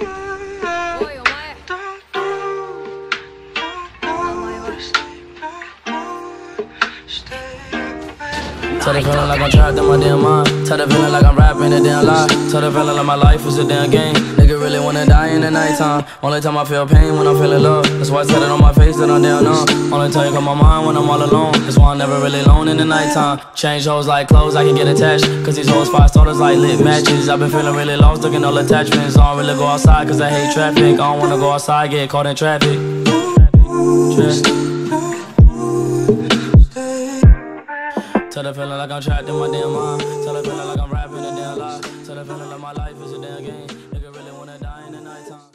Tell the feeling like I'm trapped in my damn mind. Tell the feeling like I'm rapping a damn lie. Tell the feeling like my life is a damn game. Nigga really wanna die in the nighttime. Only time I feel pain when I'm feeling love. That's why I tell it on my face that I'm down numb. Only time you come my mind when I'm all alone. That's why I'm never really alone in the nighttime. Change hoes like clothes, I can get attached. Cause these hoes 5 starters like lit matches. I've been feeling really lost, looking all attachments. I don't really go outside cause I hate traffic. I don't wanna go outside, get caught in traffic. Tell the feeling like I'm trapped in my damn mind.